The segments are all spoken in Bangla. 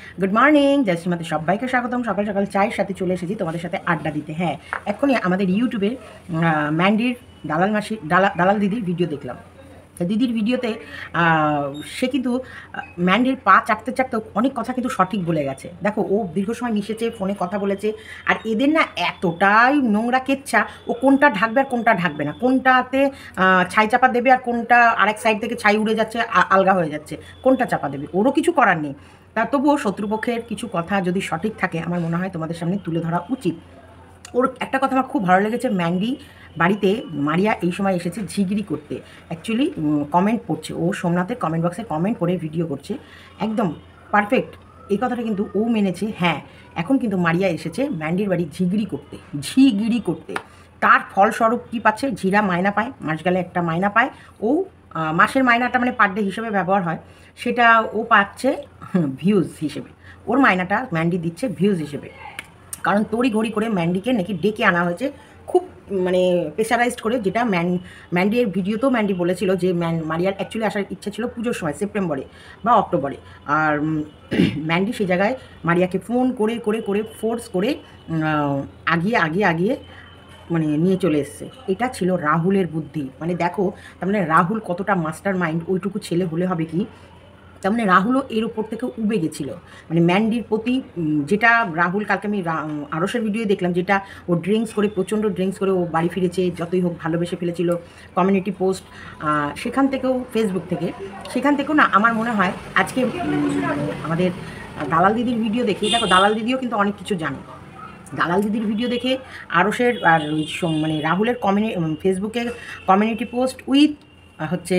গুড মর্নিং, জয় শ্রীমতী, সবাইকে স্বাগতম। সকাল সকাল চায়ের সাথে চলে এসেছি তোমাদের সাথে আড্ডা দিতে। হ্যাঁ, এক্ষুনি আমাদের ইউটিউবে ম্যান্ডির দালাল মাসি দালাল দিদির ভিডিও দেখলাম। তা দিদির ভিডিওতে সে কিন্তু ম্যান্ডির পা চাটতে চাটতে অনেক কথা কিন্তু সঠিক বলে গেছে। দেখো, ও দীর্ঘ সময় মিশেছে, ফোনে কথা বলেছে, আর এদের না এতটাই নোংরা কেচ্ছা, ও কোনটা ঢাকবে আর কোনটা ঢাকবে না, কোনটাতে ছাই চাপা দেবে আর কোনটা আরেক সাইড থেকে ছাই উড়ে যাচ্ছে, আলগা হয়ে যাচ্ছে, কোনটা চাপা দেবে, ওরও কিছু করার নেই। তা তবুও শত্রুপক্ষের কিছু কথা যদি সঠিক থাকে, আমার মনে হয় তোমাদের সামনে তুলে ধরা উচিত। ওর একটা কথা আমার খুব ভালো লেগেছে, ম্যান্ডি বাড়িতে মারিয়া এই সময় এসেছে ঝিগড়ি করতে। অ্যাকচুয়ালি কমেন্ট পড়ছে, ও সোমনাথের কমেন্ট বক্সে কমেন্ট করে ভিডিও করছে, একদম পারফেক্ট। এই কথাটা কিন্তু ও মেনেছে। হ্যাঁ, এখন কিন্তু মারিয়া এসেছে ম্যান্ডির বাড়ি ঝিগড়ি করতে, ঝিগড়ি করতে। তার ফলস্বরূপ কী পাচ্ছে? ঝিরা মায়না পায়, মাস গেলে একটা মায়না পায় ও। মাসের মায়নাটা মানে পার ডে হিসেবে ব্যবহার হয়, সেটা ও পাচ্ছে ভিউজ হিসেবে। ওর মায়নাটা ম্যান্ডি দিচ্ছে ভিউজ হিসেবে। কারণ তড়িঘড়ি করে ম্যান্ডিকে নাকি ডেকে আনা হয়েছে, খুব মানে প্রেশারাইজড করে, যেটা ম্যান্ডির ভিডিওতেও ম্যান্ডি বলেছিল যে মারিয়ার অ্যাকচুয়ালি আসার ইচ্ছা ছিল পুজোর সময়, সেপ্টেম্বরে বা অক্টোবরে। আর ম্যান্ডি সেই জায়গায় মারিয়াকে ফোন করে করে করে ফোর্স করে আগিয়ে আগিয়ে আগিয়ে মানে নিয়ে চলে এসছে। এটা ছিল রাহুলের বুদ্ধি। মানে দেখো, তার মানে রাহুল কতটা মাস্টার মাইন্ড, ওইটুকু ছেলে হলে হবে কি। তার মানে রাহুলও এর উপর থেকে উবে গেছিলো, মানে ম্যান্ডির প্রতি। যেটা রাহুল, কালকে আমি আরসের ভিডিও দেখলাম, যেটা ও ড্রিঙ্কস করে, প্রচণ্ড ড্রিঙ্কস করে ও বাড়ি ফিরেছে, যতই হোক ভালোবেসে ফেলেছিল, কমিউনিটি পোস্ট, সেখান থেকেও, ফেসবুক থেকে, সেখান থেকেও না আমার মনে হয় আজকে আমাদের দালাল দিদির ভিডিও দেখে, দেখো দালাল দিদিও কিন্তু অনেক কিছু জানে। দালাল দিদির ভিডিও দেখে আরসের আর ওই মানে রাহুলের ফেসবুকের কমিউনিটি পোস্ট উইথ হচ্ছে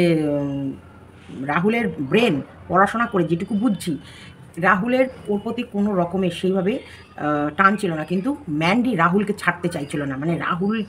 রাহুলের ব্রেন পড়াশোনা করে যেটুকু বুঝছি, রাহুলের ওর প্রতি কোনো রকমের সেইভাবে টান ছিল না। কিন্তু ম্যান্ডি রাহুলকে ছাড়তে চাইছিল না, মানে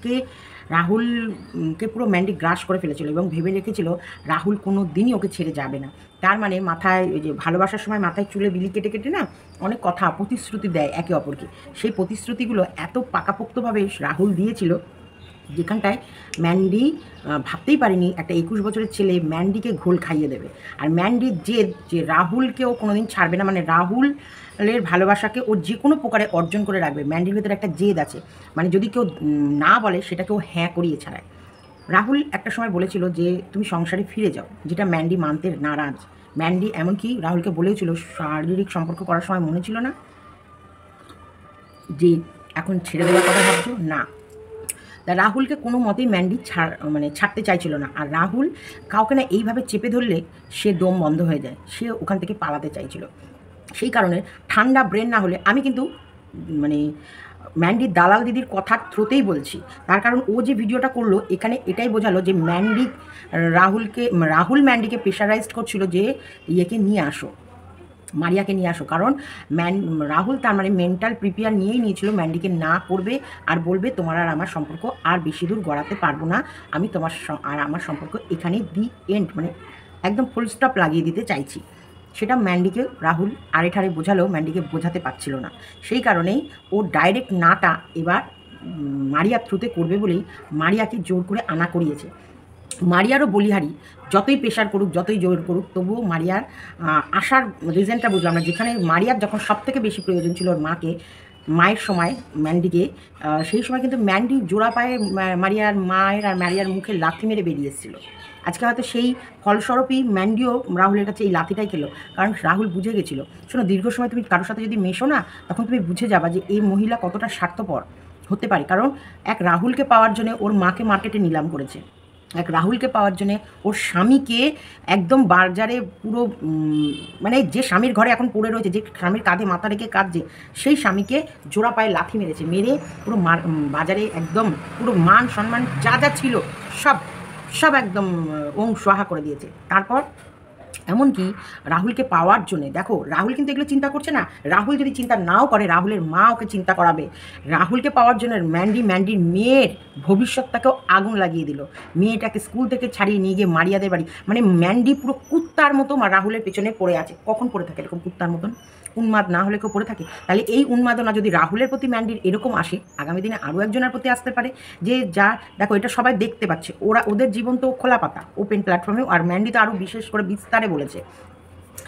রাহুলকে পুরো ম্যান্ডি গ্রাস করে ফেলেছিল এবং ভেবে রেখেছিল রাহুল কোনো দিনই ওকে ছেড়ে যাবে না। তার মানে মাথায় ওই যে ভালোবাসার সময় মাথায় চুলে বিলি কেটে কেটে না অনেক কথা প্রতিশ্রুতি দেয় একে অপরকে, সেই প্রতিশ্রুতিগুলো এত পাকাপোক্তভাবে রাহুল দিয়েছিল, যেখানটায় ম্যান্ডি ভাবতেই পারিনি একটা 21 বছরের ছেলে ম্যান্ডিকে ঘোল খাইয়ে দেবে। আর ম্যান্ডির জেদ যে রাহুলকেও কোনো দিন ছাড়বে না, মানে রাহুলের ভালোবাসাকে ও যে কোনো প্রকারে অর্জন করে রাখবে। ম্যান্ডির ভেতরে একটা জেদ আছে, মানে যদি কেউ না বলে সেটাকেও হ্যাঁ করিয়ে ছাড়ায়। রাহুল একটা সময় বলেছিল যে তুমি সংসারে ফিরে যাও, যেটা ম্যান্ডি মানতে নারাজ। ম্যান্ডি এমনকি রাহুলকে বলেছিল শারীরিক সম্পর্ক করার সময়, মনে ছিল না যে এখন ছেড়ে দেওয়ার কথা ভাবছো না। তা রাহুলকে কোনো মতেই ম্যান্ডি ছাড়তে চাইছিল না। আর রাহুল কাউকে না এইভাবে চেপে ধরলে সে দম বন্ধ হয়ে যায়, সে ওখান থেকে পালাতে চাইছিল। সেই কারণে ঠান্ডা ব্রেন না হলে, আমি কিন্তু মানে ম্যান্ডির দালাল দিদির কথার থ্রুতেই বলছি। তার কারণ ও যে ভিডিওটা করলো, এখানে এটাই বোঝালো যে রাহুল ম্যান্ডিকে প্রেশারাইজড করছিল যে ইয়েকে নিয়ে আসো, মারিয়াকে নিয়ে আসো। কারণ রাহুল তার মানে মেন্টাল প্রিপেয়ার নিয়েই নিয়েছিল ম্যান্ডিকে না করবে, আর বলবে তোমার আর আমার সম্পর্ক আর বেশি দূর গড়াতে পারবো না, আমি তোমার আর আমার সম্পর্ক এখানেই দি এন্ড, মানে একদম ফুল স্টপ লাগিয়ে দিতে চাইছি। সেটা ম্যান্ডিকে রাহুল আড়ে ঠাড়ে বোঝালেও ম্যান্ডিকে বোঝাতে পারছিল না। সেই কারণেই ও ডাইরেক্ট নাটা এবার মারিয়ার থ্রুতে করবে বলেই মারিয়াকে জোর করে আনা করিয়েছে। মারিয়ারও বলিহারি, যতই প্রেশার করুক, যতই জোর করুক, তবুও মারিয়ার আসার রিজনটা বুঝলাম না। যেখানে মারিয়ার যখন সবথেকে বেশি প্রয়োজন ছিল ওর মায়ের সময় ম্যান্ডিকে, সেই সময় কিন্তু ম্যান্ডি জোড়া পায়ে মারিয়ার মায়ের আর মারিয়ার মুখে লাথি মেরে বেরিয়ে এসেছিল। আজকে হয়তো সেই ফলস্বরূপই ম্যান্ডিও রাহুলের কাছে এই লাথিটাই খেলো। কারণ রাহুল বুঝে গেছিলো, শোনো, দীর্ঘ সময় তুমি কারোর সাথে যদি মেশো না, তখন তুমি বুঝে যাবা যে এই মহিলা কতটা স্বার্থপর হতে পারে। কারণ এক রাহুলকে পাওয়ার জন্য ওর মাকে মার্কেটে নিলাম করেছে, এক রাহুলকে পাওয়ার জন্যে ওর স্বামীকে একদম বাজারে পুরো মানে যে স্বামীর ঘরে এখন পড়ে রয়েছে, যে স্বামীর কাঁধে মাথা রেখে কাঁদছে, সেই স্বামীকে জোড়া পায়ে লাথি মেরেছে, মেরে পুরো বাজারে একদম পুরো মান সম্মান যা যা ছিল সব সব একদম সোহা করে দিয়েছে। তারপর এমনকি রাহুলকে পাওয়ার জন্যে, দেখো রাহুল কিন্তু এগুলো চিন্তা করছে না। রাহুল যদি চিন্তা নাও করে, রাহুলের মা ওকে চিন্তা করাবে। রাহুলকে পাওয়ার জন্য ম্যান্ডির মেয়ের ভবিষ্যৎটাকেও আগুন লাগিয়ে দিল। মেয়েটাকে স্কুল থেকে ছাড়িয়ে নিয়ে গিয়ে মারিয়াদের বাড়ি, মানে ম্যান্ডি পুরো কুত্তার মতো রাহুলের পেছনে পড়ে আছে। কখন পড়ে থাকে এরকম কুত্তার মতন? উন্মাদ না হলে কেউ পড়ে থাকে? তাহলে এই উন্মাদনা যদি রাহুলের প্রতি ম্যান্ডির এরকম আসে, আগামী দিনে আরও একজনের প্রতি আসতে পারে। যে যা দেখো, এটা সবাই দেখতে পাচ্ছে, ওদের জীবন তো খোলা পাতা, ওপেন প্ল্যাটফর্মে। আর ম্যান্ডি তো আরও বিশেষ করে বিস্তারে বলেছে।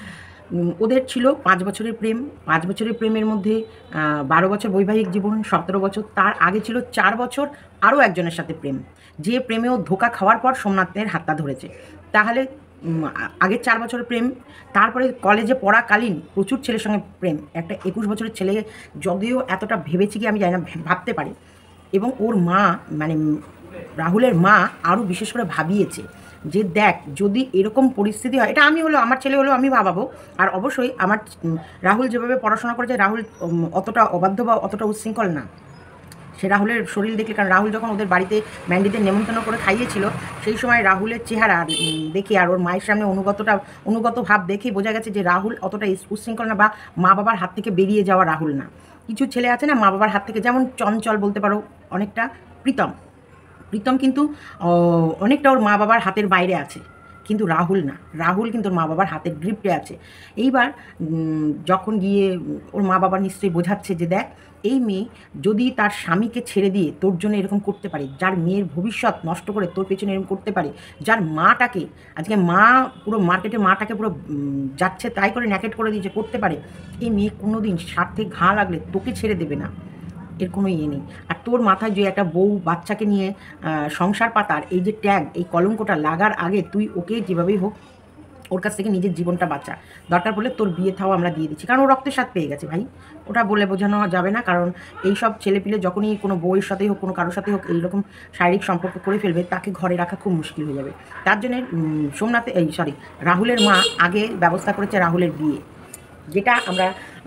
ওদের ছিল 5 বছরের প্রেম। 5 বছরের প্রেমের মধ্যে 12 বছর বৈবাহিক জীবন, 17 বছর। তার আগে ছিল 4 বছর আরও একজনের সাথে প্রেম, যে প্রেমেও ধোঁকা খাওয়ার পর সোমনাথের হাতটা ধরেছে। তাহলে আগের 4 বছরের প্রেম, তারপরে কলেজে পড়াকালীন প্রচুর ছেলের সঙ্গে প্রেম। একটা 21 বছরের ছেলে যদিও এতটা ভেবেছে কি আমি জানি না, ভাবতে পারে। এবং ওর মা মানে রাহুলের মা আরও বিশেষ করে ভাবিয়েছে যে দেখ যদি এরকম পরিস্থিতি হয়, এটা আমি হলো আমার ছেলে হলেও আমি ভাবাবো। আর অবশ্যই আমার রাহুল যেভাবে পড়াশোনা করেছে, রাহুল অতটা অবাধ্য বা অতটা উচ্ছৃঙ্খল না। সে রাহুলের শরীর দেখলে, কারণ রাহুল যখন ওদের বাড়িতে ম্যান্ডিদের নেমন্তন্ন করে খাইয়েছিল, সেই সময় রাহুলের চেহারা দেখে আর ওর মায়ের সামনে অনুগত ভাব দেখে বোঝা গেছে যে রাহুল অতটা উচ্ছৃঙ্খল না, বা মা বাবার হাত থেকে বেরিয়ে যাওয়া রাহুল না। কিছু ছেলে আছে না মা বাবার হাত থেকে, যেমন চঞ্চল বলতে পারো অনেকটা, প্রীতম প্রীতম কিন্তু অনেকটা ওর মা বাবার হাতের বাইরে আছে, কিন্তু রাহুল না, রাহুল কিন্তু ওর মা বাবার হাতের গ্রিপে আছে। এইবার যখন গিয়ে ওর মা বাবা নিশ্চয়ই বোঝাচ্ছে যে দেখ এই মেয়ে যদি তার স্বামীকে ছেড়ে দিয়ে তোর জন্য এরকম করতে পারে, যার মেয়ের ভবিষ্যৎ নষ্ট করে তোর পেছনে এরকম করতে পারে, যার মাটাকে আজকে মা পুরো মার্কেটে মাটাকে পুরো যাচ্ছে তাই করে ন্যাকেট করে দিয়েছে, করতে পারে, এই মেয়ে কোনো দিন স্বার্থে ঘা লাগলে তোকে ছেড়ে দেবে না, এর কোনো ইয়ে নেই। আর তোর মাথায় যে একটা বউ বাচ্চাকে নিয়ে সংসার পাতার এই যে ট্যাগ, এই কলঙ্কটা লাগার আগে তুই ওকে যেভাবেই হোক ওর কাছ থেকে নিজের জীবনটা বাঁচা। দরকার পড়লে তোর বিয়ে থাও আমরা দিয়ে দিচ্ছি, কারণ ও রক্তের স্বাদ পেয়ে গেছে ভাই, ওটা বলে বোঝানো যাবে না। কারণ এইসব ছেলেপিলে যখনই কোনো বউয়ের সাথেই হোক, কোনো কারোর সাথেই হোক, এইরকম শারীরিক সম্পর্ক করে ফেলবে, তাকে ঘরে রাখা খুব মুশকিল হয়ে যাবে। তার জন্যে রাহুলের মা আগে ব্যবস্থা করেছে রাহুলের বিয়ে, যেটা আমরা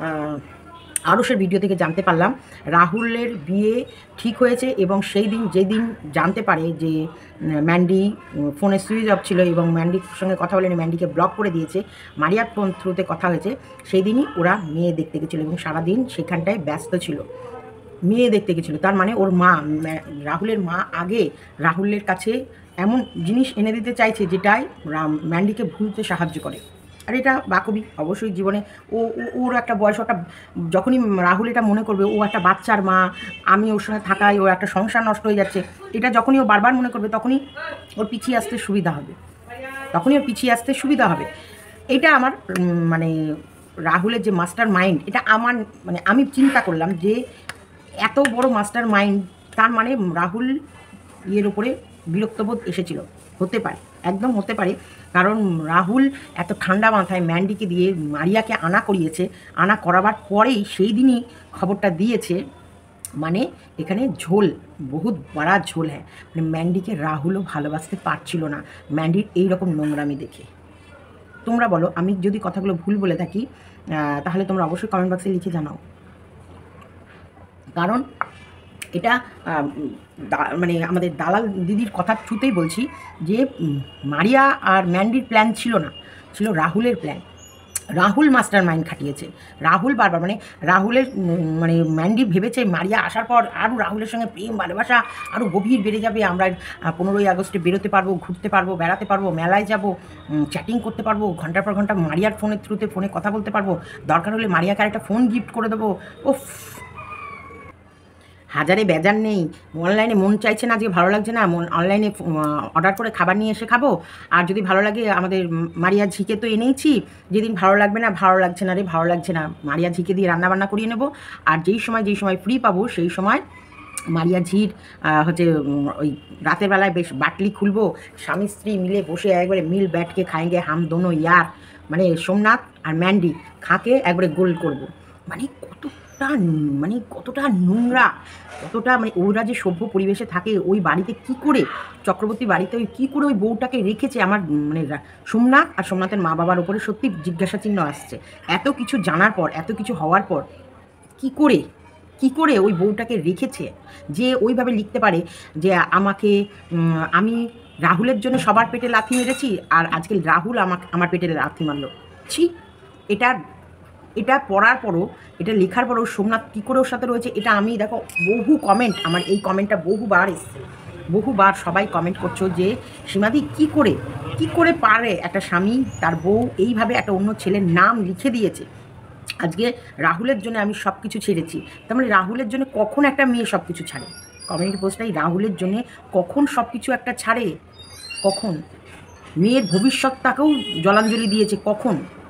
আরুষের ভিডিও থেকে জানতে পারলাম। রাহুলের বিয়ে ঠিক হয়েছে এবং সেই দিন যেদিন জানতে পারে যে ম্যান্ডি ফোনে সুইচ অফ ছিল এবং ম্যান্ডির সঙ্গে কথা বলেনি, ম্যান্ডিকে ব্লক করে দিয়েছে, মারিয়ার ফোন থ্রুতে কথা হয়েছে, সেই দিনই ওরা মেয়ে দেখতে গেছিলো এবং সারাদিন সেখানটায় ব্যস্ত ছিল, মেয়ে দেখতে গেছিলো। তার মানে ওর মা, রাহুলের মা আগে রাহুলের কাছে এমন জিনিস এনে দিতে চাইছে যেটাই ম্যান্ডিকে ভুলতে সাহায্য করে। আর এটা বাকবি অবশ্যই জীবনে ওর একটা বয়স, ওটা যখনই রাহুল এটা মনে করবে ও একটা বাচ্চার মা, আমি ওর সঙ্গে থাকায় ওর একটা সংসার নষ্ট হয়ে যাচ্ছে, এটা যখনই ও বারবার মনে করবে তখনই ওর পিছিয়ে আসতে সুবিধা হবে, এটা আমার মানে রাহুলের যে মাস্টার মাইন্ড, এটা আমার মানে আমি চিন্তা করলাম যে এত বড় মাস্টার মাইন্ড, তার মানে রাহুল ইয়ের উপরে বিরক্তবোধ এসেছিল, হতে পারে, একদম হতে পারে। কারণ রাহুল এত ঠান্ডা মাথায় ম্যান্ডিকে দিয়ে মারিয়াকে আনা করিয়েছে, আনা করাবার পরেই সেই দিনই খবরটা দিয়েছে, মানে এখানে ঝোল, বহুত বড়া ঝোল হ্যাঁ। মানে ম্যান্ডিকে রাহুলও ভালোবাসতে পারছিল না ম্যান্ডির এই রকম নোংরামি দেখে। তোমরা বলো, আমি যদি কথাগুলো ভুল বলে থাকি তাহলে তোমরা অবশ্যই কমেন্ট বক্সে লিখে জানাও। কারণ এটা মানে আমাদের দালাল দিদির কথা থ্রুতেই বলছি যে মারিয়া আর ম্যান্ডির প্ল্যান ছিল না, ছিল রাহুলের প্ল্যান। রাহুল মাস্টার মাইন্ড খাটিয়েছে, রাহুল বারবার মানে রাহুলের মানে ম্যান্ডি ভেবেছে মারিয়া আসার পর আরও রাহুলের সঙ্গে প্রেম ভালোবাসা আরও গভীর বেড়ে যাবে, আমরা 15ই আগস্টে বেরোতে পারবো, ঘুরতে পারবো, বেড়াতে পারবো, মেলায় যাব, চ্যাটিং করতে পারবো, ঘন্টার পর ঘন্টা মারিয়ার ফোনের থ্রুতে ফোনে কথা বলতে পারবো, দরকার হলে মারিয়াকে একটা ফোন গিফট করে দেবো। ওফ, হাজারে বেজার নেই। অনলাইনে মন চাইছে না, যে ভালো লাগছে না, অনলাইনে অর্ডার করে খাবার নিয়ে এসে খাবো। আর যদি ভালো লাগে আমাদের মারিয়া ঝিকে তো এনেইছি, যেদিন ভালো লাগবে না, ভালো লাগছে না রে, ভালো লাগছে না, মারিয়া ঝিকে দিয়ে রান্নাবান্না করিয়ে নেবো। আর যেই সময় ফ্রি পাবো সেই সময় মারিয়া ঝির হচ্ছে ওই রাতের বেলায় বেশ বাটলি খুলবো, স্বামী স্ত্রী মিলে বসে একবারে মিল ব্যাটকে খাएंगे হাম দোনো ইয়ার, মানে সোমনাথ আর ম্যান্ডি খাকে একবারে গোল করবো। মানে কতটা নোংরা, কতটা মানে ওরা যে সভ্য পরিবেশে থাকে, ওই বাড়িতে কি করে চক্রবর্তী বাড়িতে ওই কী করে ওই বউটাকে রেখেছে, আমার মানে সোমনাথ আর সোমনাথের মা বাবার ওপরে সত্যি জিজ্ঞাসা চিহ্ন আসছে। এত কিছু জানার পর, এত কিছু হওয়ার পর কি করে ওই বউটাকে রেখেছে, যে ওইভাবে লিখতে পারে যে আমি রাহুলের জন্য সবার পেটে লাথি মেরেছি আর আজকে রাহুল আমার পেটে লাথি মারলো। ছি, এটা পড়ার পরও, এটা লেখার পরও সোমনাথ কী করে ওর সাথে রয়েছে, এটা আমি দেখো বহু কমেন্ট, আমার এই কমেন্টটা বহুবার এসছে, বহুবার সবাই কমেন্ট করছো যে সীমাদি কী করে পারে একটা স্বামী তার বউ এইভাবে একটা অন্য ছেলের নাম লিখে দিয়েছে। আজকে রাহুলের জন্য আমি সব কিছু ছেড়েছি, তার মানে রাহুলের জন্য কখন একটা মেয়ে সব কিছু ছাড়ে? কমেন্ট পোস্টটাই রাহুলের জন্যে কখন সব কিছু একটা ছাড়ে? কখন মেয়ের ভবিষ্যৎটাকেও জলাঞ্জলি দিয়েছে? কখন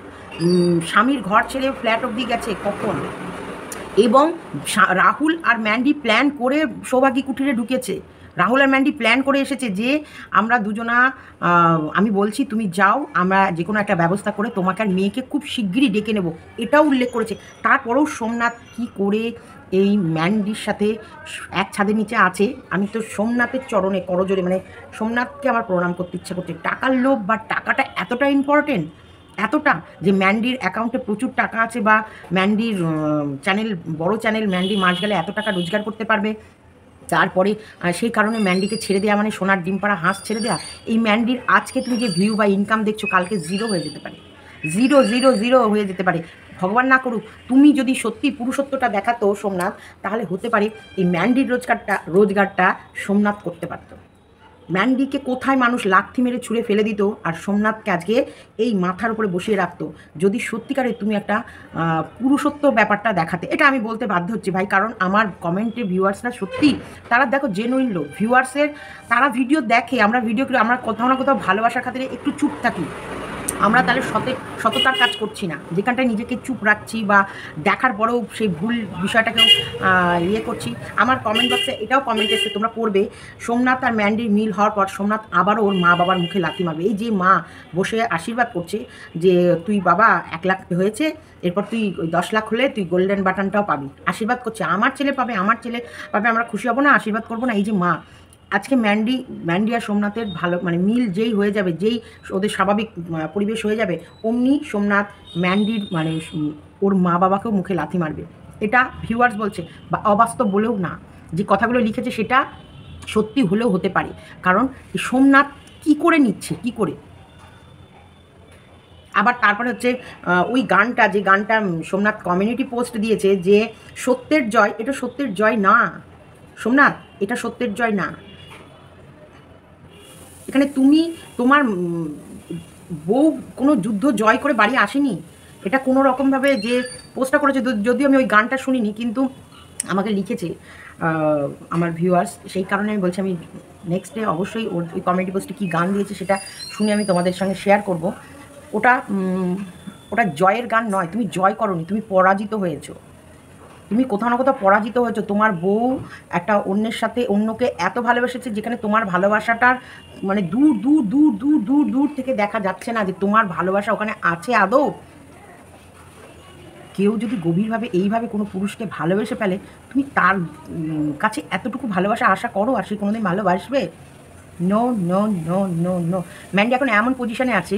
স্বামীর ঘর ছেড়ে ফ্ল্যাট অবধি গেছে কখন, এবং রাহুল আর ম্যান্ডি প্ল্যান করে সৌভাগ্যী কুঠিরে ঢুকেছে। রাহুল আর ম্যান্ডি প্ল্যান করে এসেছে যে আমরা দুজনা, আমি বলছি তুমি যাও, আমরা যে কোনো একটা ব্যবস্থা করে তোমাকে আর মেয়েকে খুব শিগগিরই ডেকে নেব, এটাও উল্লেখ করেছে। তারপরেও সোমনাথ কি করে এই ম্যান্ডির সাথে এক ছাদের নিচে আছে। আমি তো সোমনাথের চরণে করজোরে, মানে সোমনাথকে আমার প্রণাম করতে ইচ্ছা করছে। টাকার লোভ বা টাকাটা এতটা ইম্পর্টেন্ট, এতটা যে ম্যান্ডির অ্যাকাউন্টে প্রচুর টাকা আছে, বা ম্যান্ডির চ্যানেল, বড় চ্যানেল, ম্যান্ডি মাস গেলে এত টাকা রোজগার করতে পারবে। তারপরে সেই কারণে ম্যান্ডিকে ছেড়ে দেওয়া মানে সোনার ডিম পাড়া হাঁস ছেড়ে দেওয়া। এই ম্যান্ডির আজকে তুমি যে ভিউ বা ইনকাম দেখছো, কালকে জিরো হয়ে যেতে পারে, জিরো জিরো জিরো হয়ে যেতে পারে। ভগবান না করুক, তুমি যদি সত্যি পুরুষত্বটা দেখাতো সোমনাথ, তাহলে হতে পারে এই ম্যান্ডির রোজগারটা সোমনাথ করতে পারতো। ম্যান্ডিকে কোথায় মানুষ লাথি মেরে ছুঁড়ে ফেলে দিত, আর সোমনাথকে আজকে এই মাথার উপরে বসিয়ে রাখতো, যদি সত্যিকারে তুমি একটা পুরুষত্ব ব্যাপারটা দেখাতে। এটা আমি বলতে বাধ্য হচ্ছি ভাই, কারণ আমার কমেন্টে ভিউয়ার্সরা সত্যি, তারা দেখো জেনুইন লোক ভিউয়ার্সের, তারা ভিডিও দেখে, আমরা ভিডিও করে আমরা কোথাও না কোথাও ভালোবাসার খাতিরে একটু চুপ থাকি। আমরা তাহলে সততার কাজ করছি না, যেখানটায় নিজেকে চুপ রাখছি বা দেখার পরেও সেই ভুল বিষয়টাকেও ইয়ে করছি। আমার কমেন্ট বক্সে এটাও কমেন্ট এসে তোমরা পড়বে, সোমনাথ আর ম্যান্ডির মিল হওয়ার পর সোমনাথ আবারও ওর মা বাবার মুখে লাথি মারবে। এই যে মা বসে আশীর্বাদ করছে যে তুই বাবা 1 লাখ হয়েছে, এরপর তুই ওই 10 লাখ হলে তুই গোল্ডেন বাটনটাও পাবি, আশীর্বাদ করছে আমার ছেলে পাবে, আমার ছেলে পাবে, আমরা খুশি হব না, আশীর্বাদ করবো না। এই যে মা আজকে ম্যান্ডি আর সোমনাথের ভালো মানে মিল যেই হয়ে যাবে, যেই ওদের স্বাভাবিক পরিবেশ হয়ে যাবে, অমনি সোমনাথ ম্যান্ডির মানে ওর মা বাবাকেও মুখে লাথি মারবে। এটা ভিউয়ার্স বলছে, বা অবাস্তব বলেও না, যে কথাগুলো লিখেছে সেটা সত্যি হলেও হতে পারে। কারণ সোমনাথ কি করে নিচ্ছে, কি করে। আবার তারপরে হচ্ছে ওই গানটা, যে গানটা সোমনাথ কমিউনিটি পোস্ট দিয়েছে যে সত্যের জয়, এটা সত্যের জয় না সোমনাথ, এটা সত্যের জয় না। এখানে তুমি, তোমার বউ কোনো যুদ্ধ জয় করে বাড়ি আসেনি। এটা কোনো রকমভাবে যে পোস্টটা করেছে, যদিও আমি ওই গানটা শুনিনি, কিন্তু আমাকে লিখেছে আমার ভিউয়ার্স, সেই কারণে আমি বলছি আমি নেক্সট ডে অবশ্যই ওই কমেডি পোস্টে কী গান দিয়েছে সেটা শুনে আমি তোমাদের সঙ্গে শেয়ার করব। ওটা ওটা জয়ের গান নয়, তুমি জয় করনি, তুমি পরাজিত হয়েছো। তুমি কোথাও না কোথাও পরাজিত হয়েছো। তোমার বউ একটা অন্যের সাথে অন্যকে এত ভালোবেসেছে, যেখানে তোমার ভালোবাসাটার মানে দূর দূর দূর দূর দূর দূর থেকে দেখা যাচ্ছে না যে তোমার ভালোবাসা ওখানে আছে আদৌ। কেউ যদি গভীরভাবে এইভাবে কোনো পুরুষকে ভালোবেসে ফেলে, তুমি তার কাছে এতটুকু ভালোবাসা আশা করো, আর সে কোনোদিন ভালোবাসবে? No no no no no. Mandy এখন এমন পজিশনে আছে,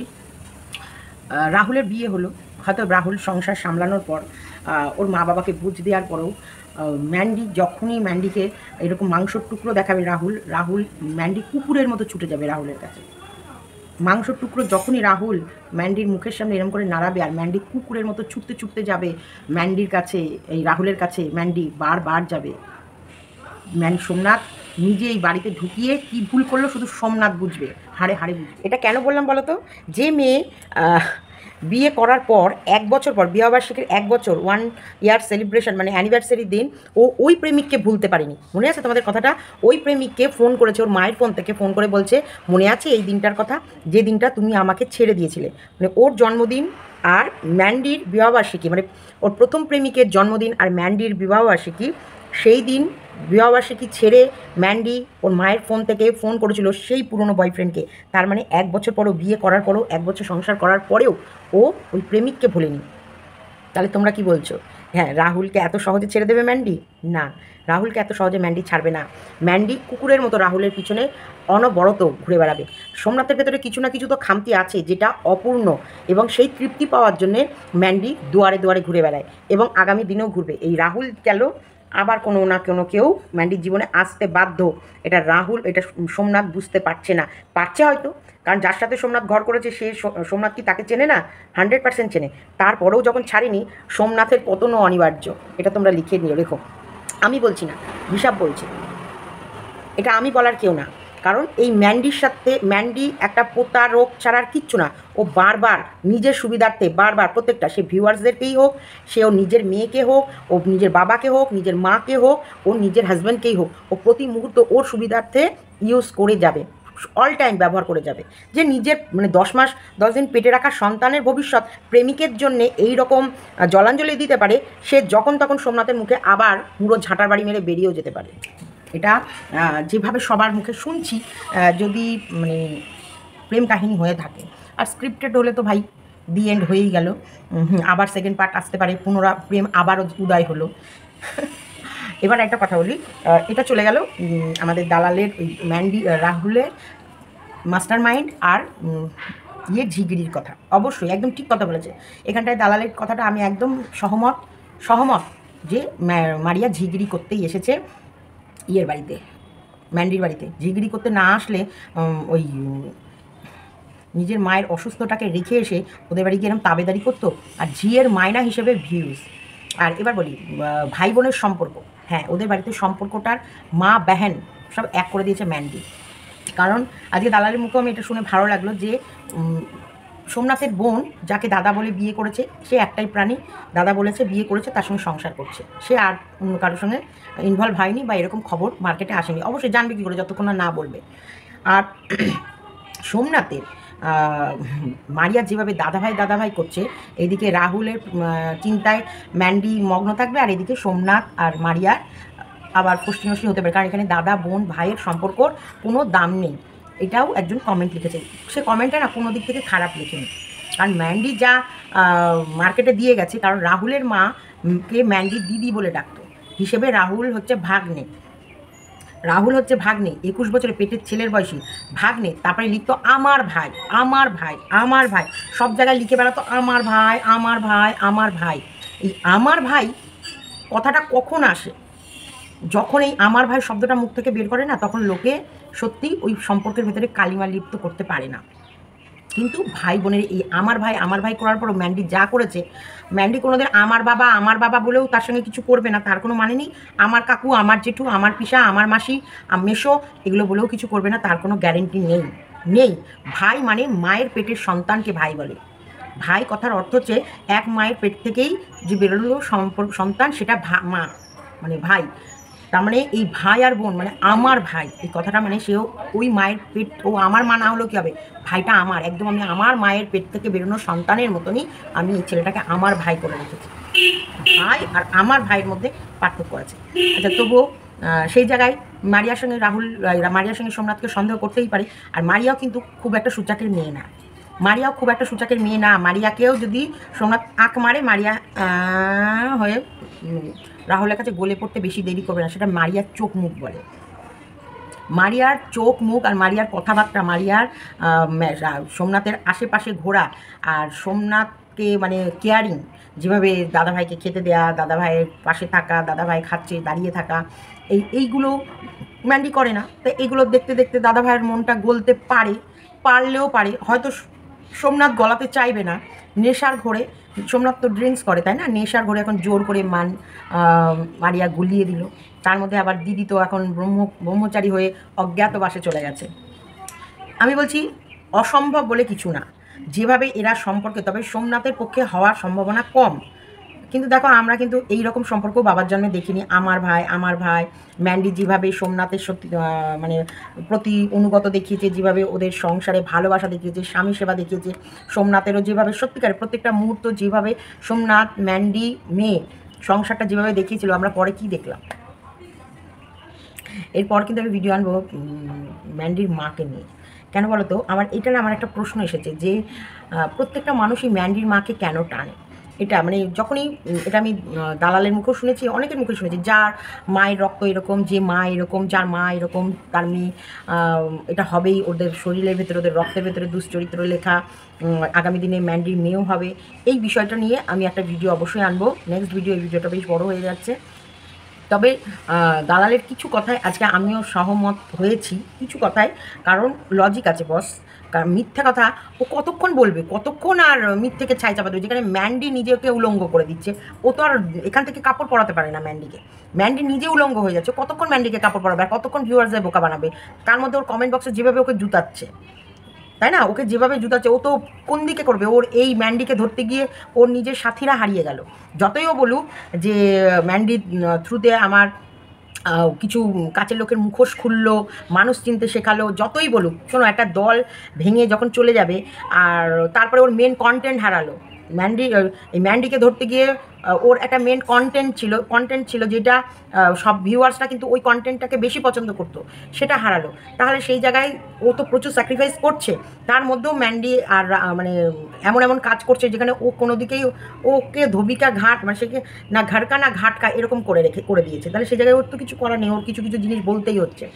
রাহুলের বিয়ে হলো, হয়তো রাহুল সংসার সামলানোর পর ওর মা বাবাকে বুঝ দেওয়ার পরেও ম্যান্ডি যখনই ম্যান্ডিকে এরকম মাংসর টুকরো দেখাবে রাহুল ম্যান্ডি কুকুরের মতো ছুটে যাবে রাহুলের কাছে। মাংসর টুকরো যখনই রাহুল ম্যান্ডির মুখের সামনে এরকম করে নাড়াবে, আর ম্যান্ডি কুকুরের মতো ছুটতে ছুটতে যাবে ম্যান্ডির কাছে, এই রাহুলের কাছে ম্যান্ডি বারবার যাবে। সোমনাথ নিজে এই বাড়িতে ঢুকিয়ে কি ভুল করলো শুধু সোমনাথ বুঝবে, হাড়ে হাড়ে বুঝবে। এটা কেন বললাম বলো তো? যে মেয়ে বিয়ে করার পর 1 বছর পর, বিবাহবার্ষিকীর 1 বছর 1 ইয়ার সেলিব্রেশন মানে অ্যানিভার্সারির দিন ও ওই প্রেমিককে ভুলতে পারেনি। মনে আছে তোমাদের কথাটা? ওই প্রেমিককে ফোন করেছে, ওর মায়ের ফোন থেকে ফোন করে বলছে মনে আছে এই দিনটার কথা, যে দিনটা তুমি আমাকে ছেড়ে দিয়েছিলে। মানে ওর জন্মদিন আর ম্যান্ডির বিবাহবার্ষিকী, মানে ওর প্রথম প্রেমিকের জন্মদিন আর ম্যান্ডির বিবাহবার্ষিকী, সেই দিন বিবাহবার্ষিকী ছেড়ে ম্যান্ডি ওর মায়ের ফোন থেকে ফোন করেছিল সেই পুরনো বয়ফ্রেন্ডকে। তার মানে 1 বছর পরও, বিয়ে করার পরেও, 1 বছর সংসার করার পরেও ও ওই প্রেমিককে ভোলেনি। তাহলে তোমরা কি বলছো? হ্যাঁ, রাহুলকে এত সহজে ছেড়ে দেবে ম্যান্ডি? না, রাহুলকে এত সহজে ম্যান্ডি ছাড়বে না। ম্যান্ডি কুকুরের মতো রাহুলের পিছনে অনবরত ঘুরে বেড়াবে। সোমনাথের ভেতরে কিছু না কিছু তো খামতি আছে যেটা অপূর্ণ, এবং সেই তৃপ্তি পাওয়ার জন্যে ম্যান্ডি দুয়ারে দুয়ারে ঘুরে বেড়ায়, এবং আগামী দিনেও ঘুরবে। এই রাহুল গেল, আবার কোনো না কোনো কেউ ম্যান্ডির জীবনে আসতে বাধ্য। এটা রাহুল, এটা সোমনাথ বুঝতে পারছে না, পারছে হয়তো, কারণ যার সাথে সোমনাথ ঘর করেছে সে সোমনাথ কি তাকে চেনে না? 100% চেনে। তারপরেও যখন ছাড়েনি, সোমনাথের পতনও অনিবার্য। এটা তোমরা লিখে নিয়ে রেখো, আমি বলছি না, হিসাব বলছি। এটা আমি বলার কেউ না, কারণ এই ম্যান্ডির সাথে ম্যান্ডি একটা প্রতারক ছাড়ার কিচ্ছু না। ও বারবার নিজের সুবিধার্থে বারবার প্রত্যেকটা, সে ভিউয়ার্সদেরকেই হোক, সে ওর নিজের মেয়েকে হোক, ও নিজের বাবাকে হোক, নিজের মাকে হোক, ওর নিজের হাজব্যান্ডকেই হোক, ও প্রতি মুহূর্ত ওর সুবিধার্থে ইউজ করে যাবে। অল টাইম ব্যবহার করে যাবে। যে নিজের মানে 10 মাস 10 দিন পেটে রাখা সন্তানের ভবিষ্যৎ প্রেমিকের জন্যে এই রকম জলাঞ্জলি দিতে পারে, সে যখন তখন সোমনাথের মুখে আবার পুরো ঝাঁটার বাড়ি মেরে বেরিয়েও যেতে পারে। এটা যেভাবে সবার মুখে শুনছি, যদি মানে প্রেম কাহিনী হয়ে থাকে, আর স্ক্রিপ্টেড হলে তো ভাই দি এন্ড হয়েই গেল। আবার সেকেন্ড পার্ট আসতে পারে, প্রেম আবারও উদয় হলো। এবার একটা কথা বলি, এটা চলে গেল আমাদের দালালের ওই রাহুলের মাস্টার মাইন্ড আর ঝিগিরির কথা। অবশ্যই একদম ঠিক কথা বলেছে। এখানটায় দালালের কথাটা আমি একদম সহমত যে মারিয়া ঝিগিরি করতেই এসেছে ইয়ের বাড়িতে, ম্যান্ডির বাড়িতে। ঝিগিরি করতে না আসলে ওই নিজের মায়ের অসুস্থটাকে রেখে এসে ওদের বাড়ি গিয়ে এরকম তাবেদারি করতো, আর ঝিয়ের মায়না হিসেবে ভিউজ। আর এবার বলি ভাই বোনের সম্পর্ক, হ্যাঁ ওদের বাড়িতে সম্পর্কটার মা বেহেন সব এক করে দিয়েছে ম্যান্ডি। কারণ আজকে দালালের মুখে আমি এটা শুনে ভালো লাগলো যে সোমনাথের বোন যাকে দাদা বলে বিয়ে করেছে, সে একটাই প্রাণী, দাদা বলেছে বিয়ে করেছে, তার সঙ্গে সংসার করছে, সে আর অন্য কারোর সঙ্গে ইনভলভ হয়নি বা এরকম খবর মার্কেটে আসেনি। অবশ্যই জানবে কী করে যতক্ষণ না বলবে। আর সোমনাথের মারিয়া যেভাবে দাদাভাই করছে, এইদিকে রাহুলের চিন্তায় ম্যান্ডি মগ্ন থাকবে, আর এদিকে সোমনাথ আর মারিয়ার আবার ফষ্টিনষ্টি হতে পারে। কারণ এখানে দাদা বোন ভাইয়ের সম্পর্কর কোনো দাম নেই, এটাও একজন কমেন্ট লিখেছে। সে কমেন্টটা না কোনো দিক থেকে খারাপ লিখেনি, কারণ ম্যান্ডি যা মার্কেটে দিয়ে গেছে, কারণ রাহুলের মাকে ম্যান্ডি দিদি বলে ডাকতো, হিসেবে রাহুল হচ্ছে ভাগ্নে। 21 বছরের পেটের ছেলের বয়সী ভাগ্নে। তারপরে লিখতো আমার ভাই, সব জায়গায় লিখে বেড়াতো আমার ভাই। এই আমার ভাই কথাটা কখন আসে? যখন এই আমার ভাই শব্দটা মুখ থেকে বের করে না, তখন লোকে সত্যি ওই সম্পর্কের ভেতরে কালিমা লিপ্ত করতে পারে না। কিন্তু ভাই বোনের এই আমার ভাই করার পরও ম্যান্ডি যা করেছে, ম্যান্ডি কোনোদিন আমার বাবা বলেও তার সঙ্গে কিছু করবে না, তার কোনো মানে নেই। আমার কাকু, আমার জেঠু, আমার পিসা, আমার মাসি, মেশো, এগুলো বলেও কিছু করবে না, তার কোনো গ্যারেন্টি নেই। ভাই মানে মায়ের পেটের সন্তানকে ভাই বলে। ভাই কথার অর্থ হচ্ছে এক মায়ের পেট থেকেই যে বেরোলো সন্তান, সেটা মা মানে ভাই। তার মানে এই ভাই আর বোন মানে আমার ভাই, এই কথাটা মানে সেও ওই মায়ের পেট, ও আমার মা না হলেও কী হবে, ভাইটা আমার একদম, আমি আমার মায়ের পেট থেকে বেরোনো সন্তানের মতনই আমি এই ছেলেটাকে আমার ভাই করে রেখেছি। ভাই আর আমার ভাইয়ের মধ্যে পার্থক্য আছে। আচ্ছা, তবুও সেই জায়গায় মারিয়ার সঙ্গে সোমনাথকে সন্দেহ করতেই পারে। আর মারিয়াও কিন্তু খুব একটা সূচাকের মেয়ে না, মারিয়াকেও যদি সোমনাথ আঁক মারে, মারিয়া হয়ে রাহুলের কাছে গলে পড়তে বেশি দেরি করবে না। সেটা মারিয়ার চোখ মুখ বলে, মারিয়ার চোখ মুখ আর মারিয়ার কথাবার্তা, মারিয়ার সোমনাথের আশেপাশে ঘোরা, আর সোমনাথকে মানে কেয়ারিং, যেভাবে দাদাভাইকে খেতে দেয়া, দাদাভাইয়ের পাশে থাকা, দাদাভাই খাচ্ছে দাঁড়িয়ে থাকা, এইগুলো ম্যান্ডি করে না। তো এইগুলো দেখতে দেখতে দাদাভাইয়ের মনটা গলতে পারলেও পারে, হয়তো সোমনাথ গলাতে চাইবে না। নেশার ঘোরে, সোমনাথ তো ড্রিঙ্কস করে তাই না, নেশার ঘোরে এখন জোর করে মারিয়া গুলিয়ে দিল। তার মধ্যে আবার দিদি তো এখন ব্রহ্মচারী হয়ে অজ্ঞাতবাসে চলে গেছে। আমি বলছি অসম্ভব বলে কিছু না, যেভাবে এরা সম্পর্কে, তবে সোমনাথের পক্ষে হওয়ার সম্ভাবনা কম। কিন্তু দেখো, আমরা কিন্তু এই রকম সম্পর্ক বাবার জন্মে দেখিনি। আমার ভাই ম্যান্ডি যেভাবে সোমনাথের সত্যি মানে প্রতি অনুগত দেখিয়েছে, যেভাবে ওদের সংসারে ভালোবাসা দেখিয়েছে, স্বামী সেবা দেখিয়েছে, সোমনাথেরও যেভাবে সত্যিকারের প্রত্যেকটা মুহূর্ত, যেভাবে সোমনাথ ম্যান্ডি মেয়ে সংসারটা যেভাবে দেখিয়েছিল, আমরা পরে কি দেখলাম। এরপর কিন্তু আমি ভিডিও আনবো ম্যান্ডির মাকে নিয়ে। কেন বলো তো, এটা না আমার একটা প্রশ্ন এসেছে যে প্রত্যেকটা মানুষই ম্যান্ডির মাকে কেন টানে। এটা মানে যখনই এটা আমি দালালের মুখেও শুনেছি, অনেকের মুখে শুনেছি, যার মায়ের রক্ত এরকম, যে মা এরকম, যার মা এরকম, তার মেয়ে এটা হবেই, ওদের শরীরের ভেতরে, ওদের রক্তের ভেতরে দুশ্চরিত্র লেখা, আগামী দিনে ম্যান্ডির মেয়েও হবে। এই বিষয়টা নিয়ে আমি একটা ভিডিও অবশ্যই আনবো, নেক্সট ভিডিও। এই ভিডিওটা বেশ বড় হয়ে যাচ্ছে, তবে দালালের কিছু কথায় আজকে আমিও সহমত হয়েছি, কিছু কথায়, কারণ লজিক আছে বস। কারণ মিথ্যা কথা ও কতক্ষণ বলবে, কতক্ষণ আর মিথ্যেকে ছাই চাপা দেবে, যেখানে ম্যান্ডি নিজেকে উলঙ্গ করে দিচ্ছে। ও তো আর এখান থেকে কাপড় পরাতে পারে না ম্যান্ডি নিজে উলঙ্গ হয়ে যাচ্ছে। কতক্ষণ ম্যান্ডিকে কাপড় পরাবে, আর কতক্ষণ ভিউয়ার্সদের বোকা বানাবে। তার মধ্যে ওর কমেন্ট বক্সে যেভাবে ওকে জুতাচ্ছে, তাই না, ওকে যেভাবে জুতাচ্ছে, ও তো কোন দিকে করবে। ওর এই ম্যান্ডিকে ধরতে গিয়ে ওর নিজের সাথীরা হারিয়ে গেল। যতই ও বলুক যে ম্যান্ডির থ্রুতে আমার কিছু কাছের লোকের মুখোশ খুললো, মানুষ চিনতে শেখালো, যতই বলুক। শোনো, একটা দল ভেঙে যখন চলে যাবে আর তারপরে ওর মেন কন্টেন্ট হারালো। এই ম্যান্ডিকে ধরতে গিয়ে ওর একটা মেন কন্টেন্ট ছিল যেটা সব ভিউয়ার্সরা কিন্তু ওই কন্টেন্টটাকে বেশি পছন্দ করতো, সেটা হারালো। তাহলে সেই জায়গায় ও তো প্রচুর স্যাক্রিফাইস করছে, তার মধ্যেও ম্যান্ডি আর মানে এমন এমন কাজ করছে যেখানে ও কোনো দিকেই ওকে ধোবিকা ঘাট, মানে সেকে না ঘাড়কা না ঘাটকা এরকম করে দিয়েছে। তাহলে সেই জায়গায় ওর তো কিছু করার নেই, ওর কিছু কিছু জিনিস বলতেই হচ্ছে।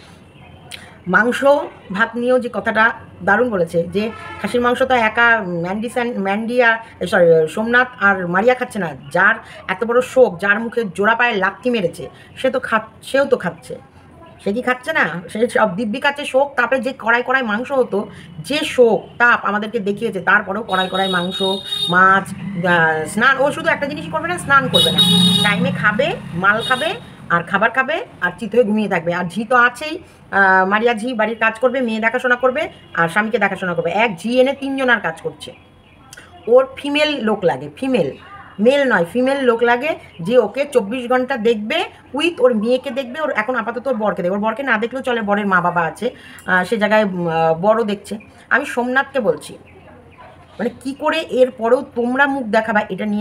মাংস ভাত নিয়েও যে কথাটা দারুণ বলেছে, যে খাসির মাংস তো একা ম্যান্ডি আর সরি সোমনাথ আর মারিয়া খাচ্ছে না, যার এত বড় শোক, যার মুখে জোড়া পায়ে লাথি মেরেছে, সেও তো খাচ্ছে। সে কি খাচ্ছে না? সে সব দিব্যি খাচ্ছে শোক তাপে, যে কড়াই কড়াই মাংস হতো, যে শোক তাপ আমাদেরকে দেখিয়েছে, তারপরেও কড়াই কড়াই মাংস, মাছ, স্নান। ও শুধু একটা জিনিসই করবে না, স্নান করবে না, টাইমে খাবে, মাল খাবে আর খাবার খাবে আর চিত হয়ে ঘুমিয়ে থাকবে। আর ঝি তো আছেই, মারিয়া ঝি বাড়ির কাজ করবে, মেয়ে দেখাশোনা করবে আর স্বামীকে দেখাশোনা করবে। এক ঝি এনে 3 জনার কাজ করছে। ওর ফিমেল লোক লাগে, মেল নয়, ফিমেল লোক লাগে, যে ওকে 24 ঘন্টা দেখবে, উইথ ওর মেয়েকে দেখবে। ওর এখন আপাতত ওর বরকে দেখবে, ওর বরকে না দেখলেও চলে, বরের মা বাবা আছে, সে জায়গায় বড় দেখছে। আমি সোমনাথকে বলছি, মানে কি করে এর পরেও তোমরা মুখ দেখাবা, এটা নিয়ে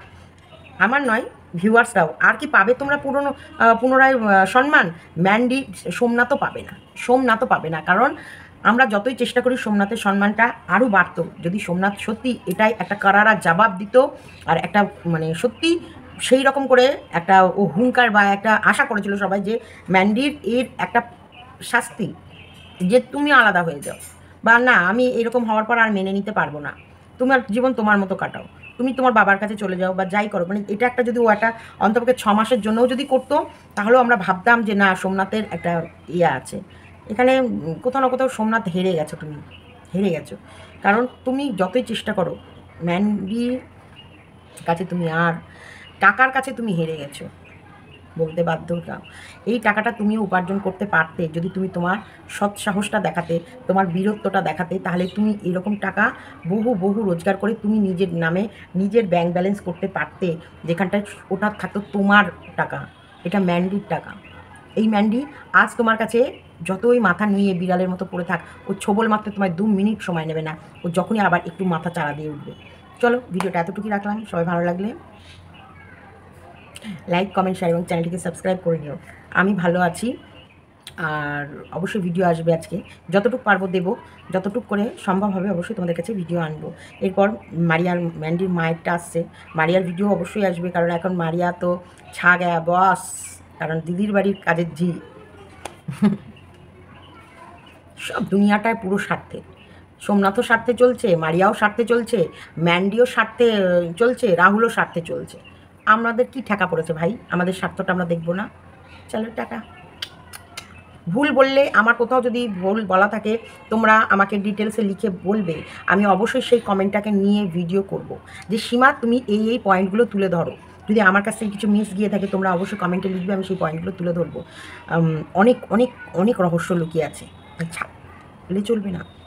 আমার নয়, ভিউয়ার্সরাও আর কি পাবে তোমরা পুনরায় সম্মান? ম্যান্ডি সোমনাথও পাবে না, কারণ আমরা যতই চেষ্টা করি সোমনাথের সম্মানটা আরও বাড়তো যদি সোমনাথ সত্যি এটাই একটা কারারা জবাব দিত, আর একটা মানে সত্যি সেই রকম করে একটা ও হুঙ্কার বা একটা আশা করেছিল সবাই যে ম্যান্ডির এর একটা শাস্তি, যে তুমি আলাদা হয়ে যাও, বা না আমি এরকম হওয়ার পর আর মেনে নিতে পারবো না, তোমার জীবন তোমার মতো কাটাও, তুমি তোমার বাবার কাছে চলে যাও বা যাই করো। মানে এটা একটা যদি ও একটা অন্তপক্ষে 6 মাসের জন্যও যদি করতো, তাহলেও আমরা ভাবতাম যে না, সোমনাথের একটা ইয়ে আছে। এখানে কোথাও না কোথাও সোমনাথ হেরে গেছো, তুমি হেরে গেছো। কারণ তুমি যতই চেষ্টা করো ম্যান্ডির কাছে, তুমি আর টাকার কাছে তুমি হেরে গেছো, বলতে বাধ্য হলাম। এই টাকাটা তুমিও উপার্জন করতে পারতে যদি তুমি তোমার সৎ সাহসটা দেখাতে, তোমার বীরত্বটা দেখাতে, তাহলে তুমি এরকম টাকা বহু রোজগার করে তুমি নিজের নামে নিজের ব্যাংক ব্যালেন্স করতে পারতে, যেখানটায় ওটা থাকতো তোমার টাকা, এটা ম্যান্ডির টাকা। এই ম্যান্ডি আজ তোমার কাছে যতই মাথা নিয়ে বিড়ালের মতো পড়ে থাক, ও ছোবল মাত্র তোমায় 2 মিনিট সময় নেবে না, ও যখনই আবার একটু মাথা চাড়া দিয়ে উঠবে। চলো, ভিডিওটা এতটুকুই রাখলাম। সবাই ভালো লাগলে লাইক, কমেন্ট, শেয়ার এবং চ্যানেলটিকে সাবস্ক্রাইব করে নিও। আমি ভালো আছি, আর অবশ্যই ভিডিও আসবে আজকে, যতটুকু পারবো দেবো, যতটুকু করে সম্ভব হবে অবশ্যই তোমাদের কাছে ভিডিও আনবো। এরপর ম্যান্ডির মায়েরটা আসছে, মারিয়ার ভিডিও অবশ্যই আসবে, কারণ এখন মারিয়া তো ছা গয়া বস, কারণ দিদির বাড়ির কাজের ঝি। সব দুনিয়াটায় পুরো স্বার্থে, সোমনাথও স্বার্থে চলছে, মারিয়াও স্বার্থে চলছে, ম্যান্ডিও স্বার্থে চলছে, রাহুলও স্বার্থে চলছে। আমাদের কি ঠেকা পড়েছে ভাই? আমাদের স্বার্থটা আমরা দেখবো না? চলো, টাটা। ভুল বললে, আমার কোথাও যদি ভুল বলা থাকে, তোমরা আমাকে ডিটেলসে লিখে বলবে, আমি অবশ্যই সেই কমেন্টটাকে নিয়ে ভিডিও করব, যে সীমা তুমি এই পয়েন্টগুলো তুলে ধরো। যদি আমার কাছ থেকে কিছু মিস গিয়ে থাকে, তোমরা অবশ্যই কমেন্টে লিখবে, আমি সেই পয়েন্টগুলো তুলে ধরবো। অনেক অনেক অনেক রহস্য লুকিয়ে আছে, আচ্ছা বলে চলবে না।